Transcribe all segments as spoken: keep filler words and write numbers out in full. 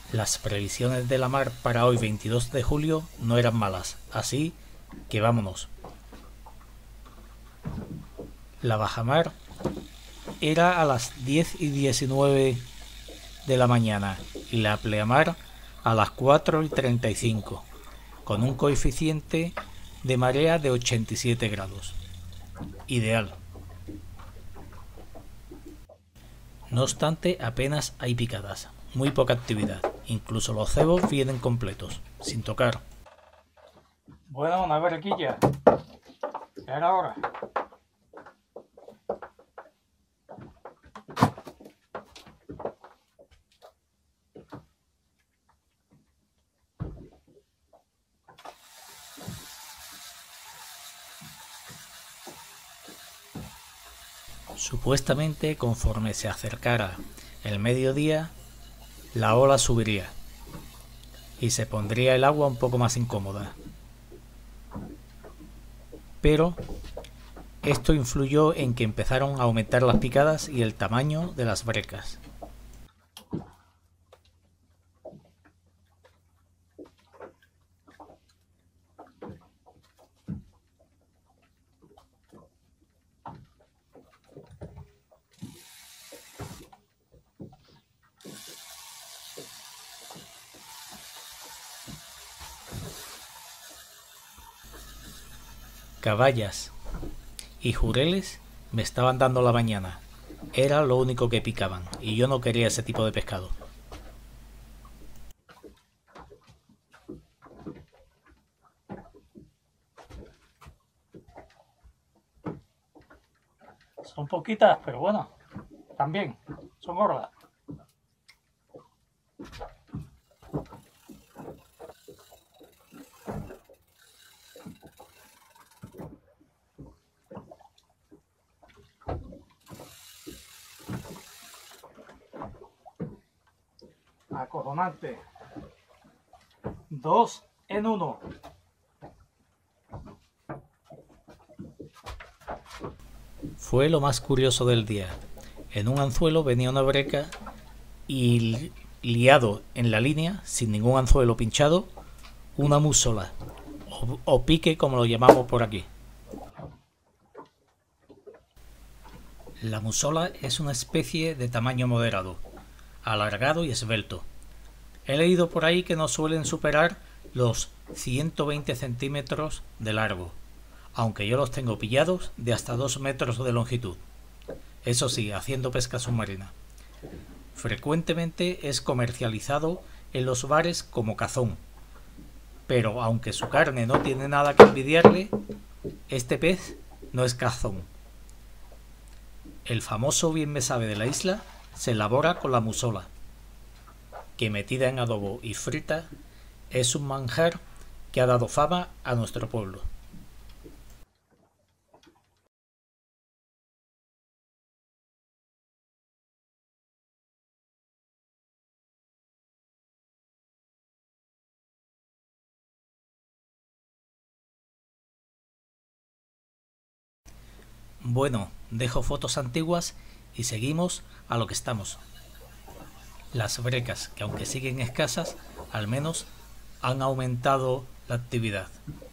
Las previsiones de la mar para hoy veintidós de julio no eran malas, así que vámonos. La bajamar era a las diez y diecinueve de la mañana y la pleamar a las cuatro y treinta y cinco, con un coeficiente de marea de ochenta y siete grados. Ideal. No obstante, apenas hay picadas, muy poca actividad. Incluso los cebos vienen completos, sin tocar. Bueno, una barquilla. Era hora. Supuestamente, conforme se acercara el mediodía, la ola subiría y se pondría el agua un poco más incómoda. Pero esto influyó en que empezaron a aumentar las picadas y el tamaño de las brecas. Caballas y jureles me estaban dando la mañana. Era lo único que picaban y yo no quería ese tipo de pescado. Son poquitas, pero bueno, también son gordas. Acojonante. Dos en uno. Fue lo más curioso del día. En un anzuelo venía una breca y liado en la línea, sin ningún anzuelo pinchado, una musola, o, o pique como lo llamamos por aquí. La musola es una especie de tamaño moderado, alargado y esbelto. He leído por ahí que no suelen superar los ciento veinte centímetros de largo, aunque yo los tengo pillados de hasta dos metros de longitud. Eso sí, haciendo pesca submarina. Frecuentemente es comercializado en los bares como cazón, pero aunque su carne no tiene nada que envidiarle, este pez no es cazón. El famoso bien me sabe de la isla se elabora con la musola, que metida en adobo y frita es un manjar que ha dado fama a nuestro pueblo. Bueno, dejo fotos antiguas y seguimos a lo que estamos. Las brecas, que aunque siguen escasas, al menos han aumentado la actividad.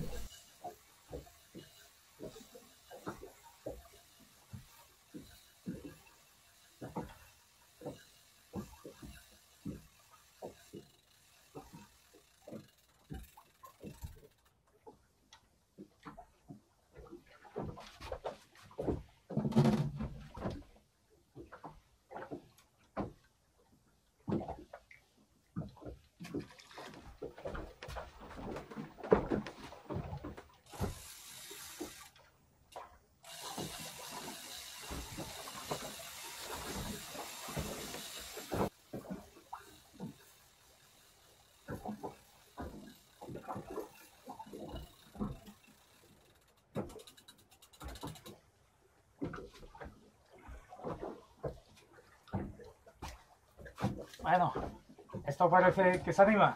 Bueno, esto parece que se anima.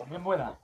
Bien buena.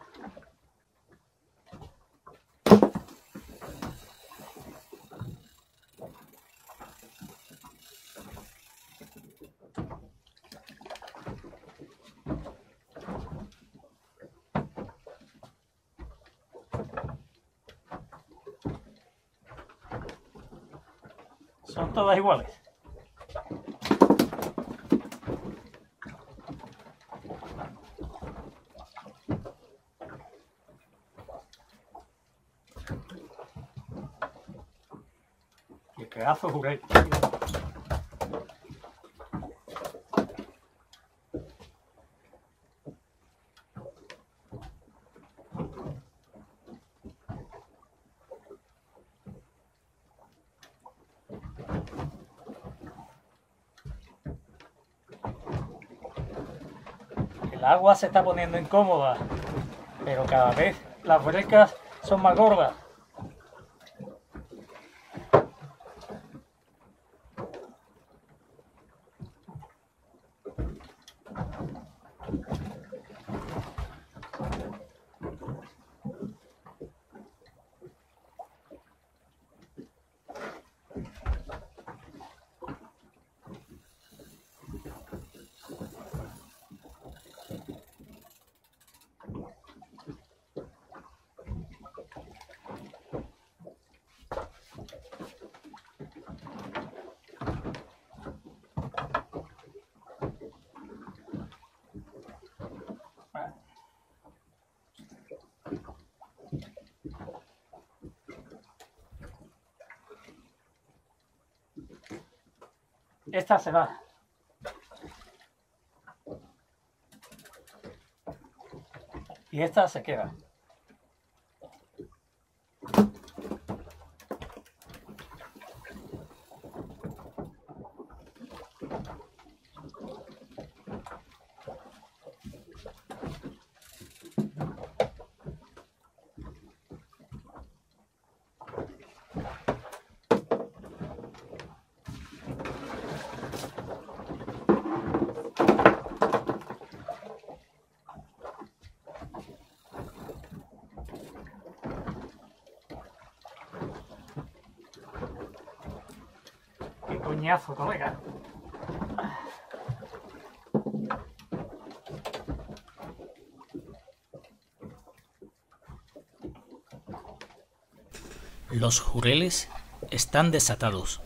Son todas iguales. Qué pedazo de jurel. El agua se está poniendo incómoda, pero cada vez las brecas son más gordas. Esta se va. Y esta se queda. Qué coñazo, colega. Los jureles están desatados.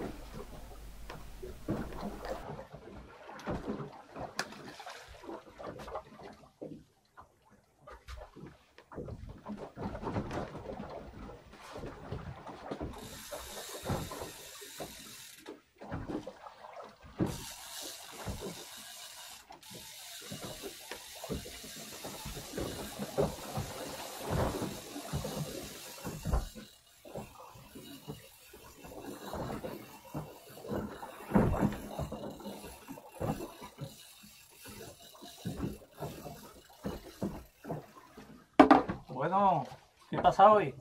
Bueno, ¿qué pasa hoy?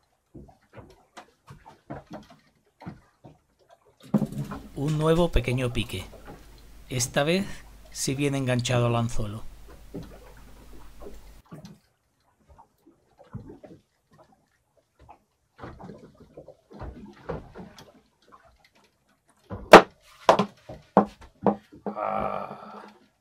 Un nuevo pequeño pique. Esta vez sí viene enganchado al anzuelo. Ah.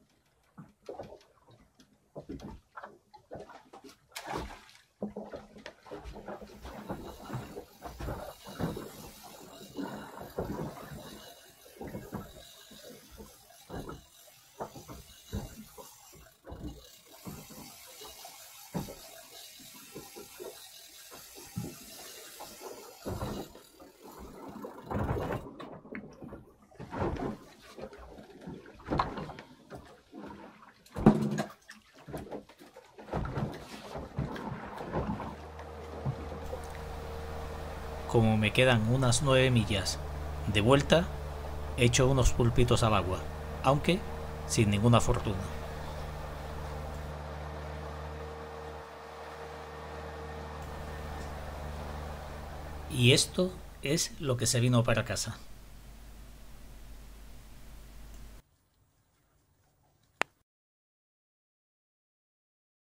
Como me quedan unas nueve millas de vuelta, echo unos pulpitos al agua, aunque sin ninguna fortuna. Y esto es lo que se vino para casa.